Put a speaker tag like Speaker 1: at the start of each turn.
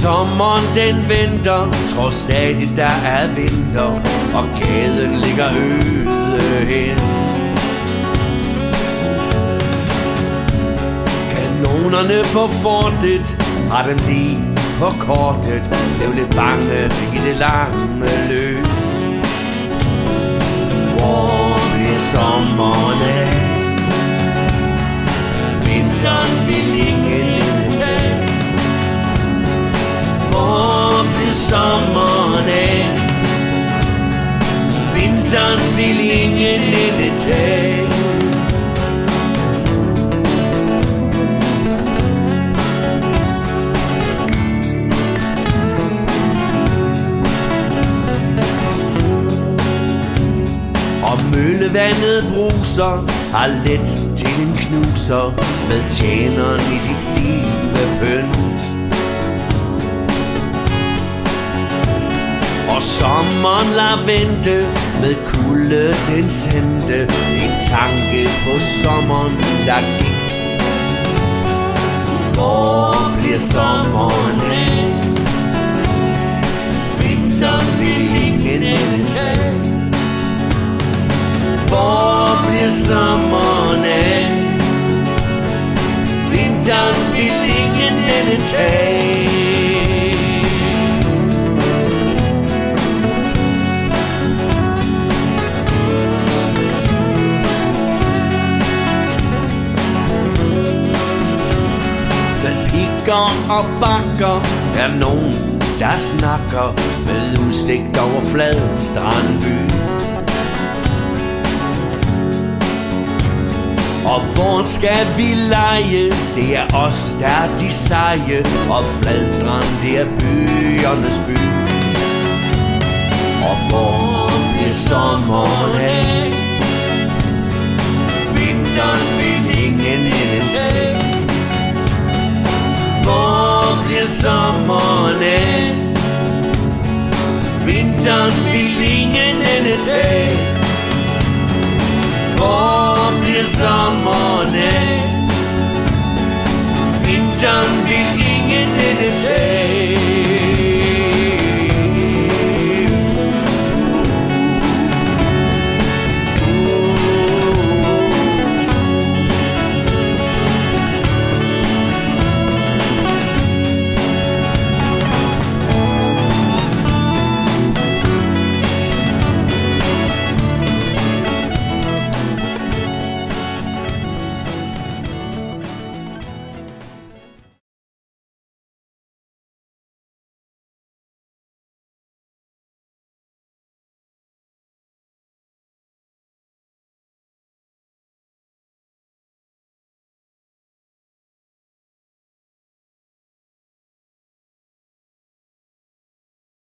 Speaker 1: sommeren den venter, tror stadig der er vinter, og gaden ligger øde hen. Kanonerne på fortet har dem lige på kortet, blev lidt bange i det lange løb. Hvor bliver sommeren af? Vinteren vil ingen tage. Hvor bliver sommeren af? Vinteren vil ingen tage. Og møllevandet bruser, har let til en knuser, med tjeneren i sit stive pynt. Og sommeren lader vente, med kulde den sendte, en tanke på sommeren, der gik. Hvor bliver sommeren af? Vinteren vil ingen tage. Hvor bliver sommeren af? Vinteren vil ingen tage. Den pikker og bakker, er nogen, der snakker, med udsigt over flad strandby. Og hvor skal vi lege? Det er os, der er de seje, og Fladstrand, det er byernes by. Og hvor bliver sommeren af? Vinteren vil ingen tage. Hvor bliver sommeren af? Vinteren vil ingen tage. Hvor bliver sommeren af? Vinteren